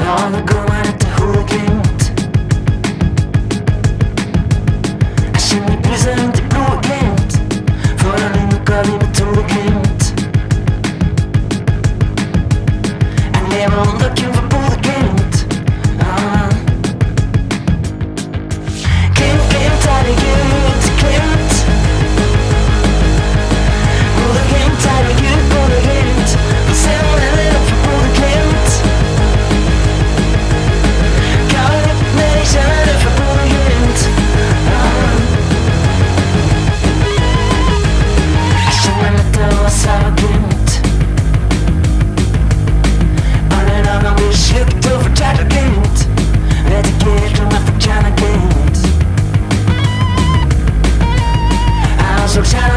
Alle går meg etter hodet glimt. Jeg kjenner brusa rundt i blodet glimt. For alle noe vi metode Glimt. Jeg lever ånda kun for Bodø Glimt. Glimt, glimt, herregud, Glimt. Bodø Glimt, herregud, Bodø Glimt. Få se om det er opp for Bodø Glimt. Grav litt ned i kjelleren for Bodø Glimt. Jeg kjenner letta og sveva Glimt. Alle lagan blir slukt og fortært av Glimt. Vet ikke helt om jeg fortjener Glimt. Jeg har solgt sjela